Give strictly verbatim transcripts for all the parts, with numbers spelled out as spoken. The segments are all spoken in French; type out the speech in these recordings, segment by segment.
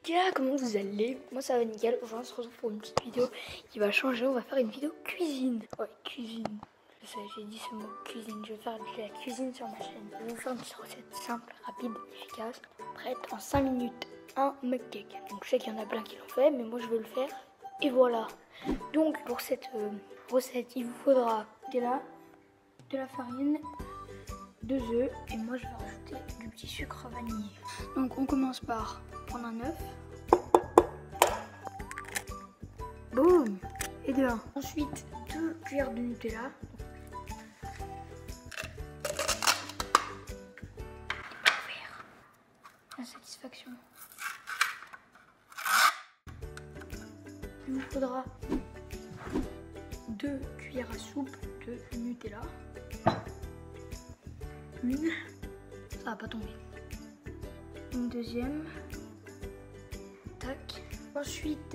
gars, comment vous allez? Moi ça va nickel. Aujourd'hui on se retrouve pour une petite vidéo qui va changer. On va faire une vidéo cuisine. Ouais, cuisine. Je sais, j'ai dit ce mot cuisine. Je vais faire de la cuisine sur ma chaîne. Je vais vous faire une petite recette simple, rapide, efficace, prête en cinq minutes. Un mug cake. Donc je sais qu'il y en a plein qui l'ont fait, mais moi je veux le faire. Et voilà. Donc pour cette euh, recette, il vous faudra de la, de la farine, deux œufs, et moi je vais rajouter du petit sucre vanillé. Donc on commence par prendre un œuf. Boum. Et de un. Ensuite deux cuillères de Nutella. Ouvert. La satisfaction. Il vous faudra deux cuillères à soupe de Nutella. Une. Ça va pas tomber. Une deuxième. Tac. Ensuite,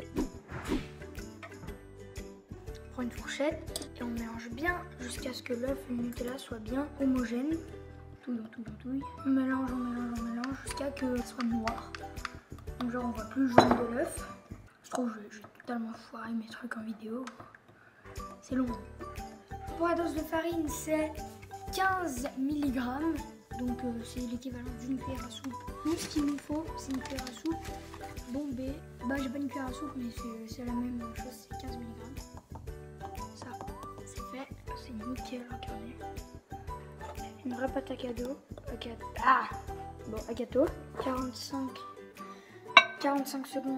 on prend une fourchette et on mélange bien jusqu'à ce que l'œuf et le Nutella soient bien homogènes. Tout, tout, tout, tout. On mélange, on mélange, on mélange jusqu'à ce que ce soit noir. Donc genre on voit plus le jaune de l'œuf. Je trouve que j'ai totalement foiré mes trucs en vidéo. C'est long. Pour la dose de farine, c'est quinze milligrammes. Donc euh, c'est l'équivalent d'une cuillère à soupe. Nous, ce qu'il nous faut, c'est une cuillère à soupe bombée. Bah j'ai pas une cuillère à soupe, mais c'est la même chose, c'est quinze milligrammes. Ça, c'est fait. C'est nickel incarné. Une vraie pâte à cadeau. À gâteau. Ah Bon, à gâteau. quarante-cinq, quarante-cinq secondes.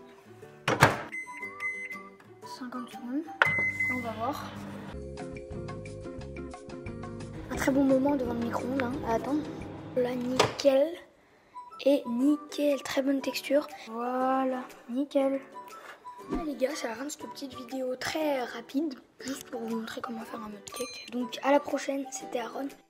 cinquante secondes. On va voir. Un très bon moment devant le micro-ondes hein, à attendre. Là, nickel. Et nickel, très bonne texture. Voilà, nickel. Ah, les gars, c'est la fin de cette petite vidéo très rapide. Juste pour vous montrer comment faire un mug cake. Donc à la prochaine, c'était Aaron.